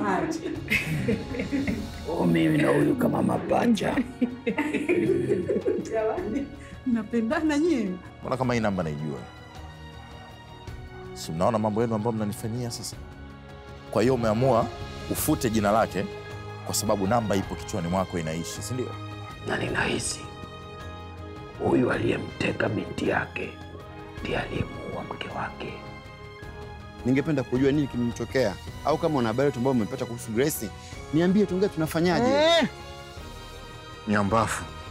Mimi na huyu kama mapacha. Jamani, mnapendana nyinyi. Mbona kama hii namba naijua? Si mnaona mambo yenu ambayo mnanifanyia sasa? Kwa hiyo umeamua ufute jina lake kwa sababu namba ipo kichwani mwako inaishi, si ndio? Na ninahisi huyu aliyemteka binti yake ndiye aliyemuua mke wake. Ningependa kujua nini kimemtokea, au kama una habari ambayo umepata kuhusu Grace, niambie tuongee tunafanyaje. Nyambafu.